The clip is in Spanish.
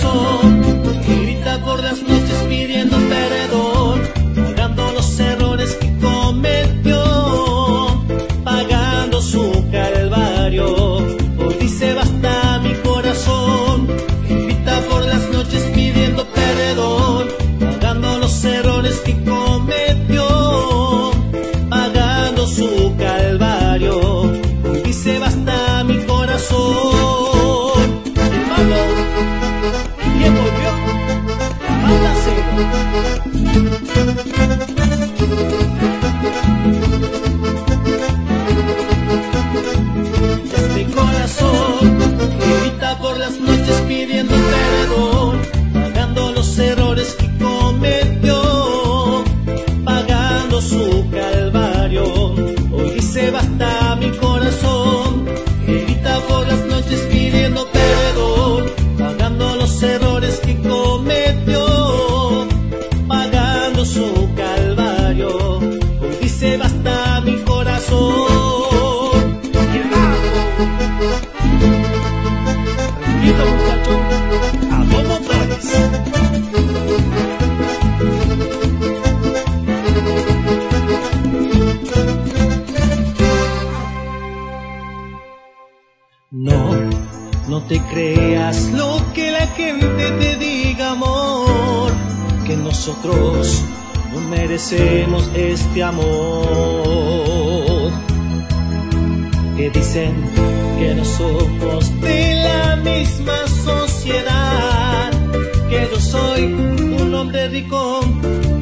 corazón, que grita por las noches pidiendo perdón, pagando los errores que cometió, pagando su calvario. Hoy dice basta mi corazón, que grita por las noches pidiendo perdón, pagando los errores que cometió, pagando su calvario. Hoy dice basta mi corazón. ¿Quién volvió? La banda Cero. Este corazón que grita por las noches pidiendo perdón, pagando los errores que cometió, pagando su calvario. Hoy dice basta mi corazón, que grita por las noches pidiendo perdón, pagando los errores que cometió, pagando su calvario. Hoy dice basta mi corazón. Tranquilo muchacho, a dos motores. No te creas lo que la gente te diga, amor, que nosotros no merecemos este amor. Que dicen que no somos de la misma sociedad, que yo soy un hombre rico